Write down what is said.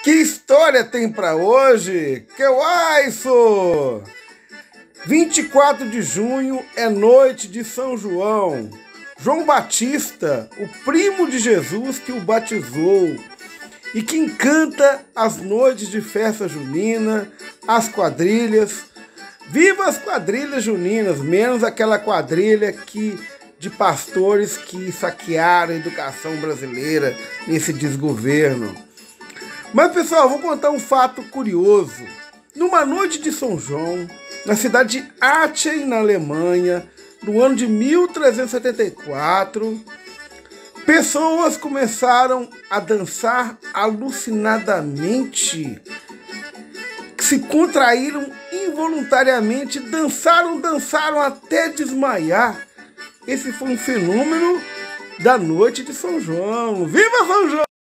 Que história tem para hoje? Que isso! 24 de junho é noite de São João. João Batista, o primo de Jesus que o batizou e que encanta as noites de festa junina, as quadrilhas. Viva as quadrilhas juninas, menos aquela quadrilha de pastores que saquearam a educação brasileira nesse desgoverno. Mas, pessoal, vou contar um fato curioso. Numa noite de São João, na cidade de Aachen, na Alemanha, no ano de 1374, pessoas começaram a dançar alucinadamente, se contraíram involuntariamente, dançaram até desmaiar. Esse foi um fenômeno da noite de São João. Viva São João!